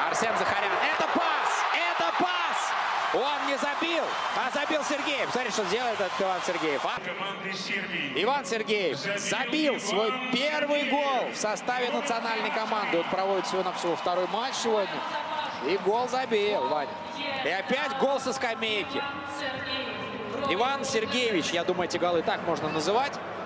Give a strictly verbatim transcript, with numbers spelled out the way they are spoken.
Арсен Захарян. Это пас! Это пас! Он не забил, а забил Сергеев. Смотри, что делает этот Иван Сергеев. А? Иван Сергеев забил свой первый гол в составе национальной команды. Он проводит всего-навсего второй матч сегодня. И гол забил, Ваня. И опять гол со скамейки. Иван Сергеевич, я думаю, эти голы так можно называть.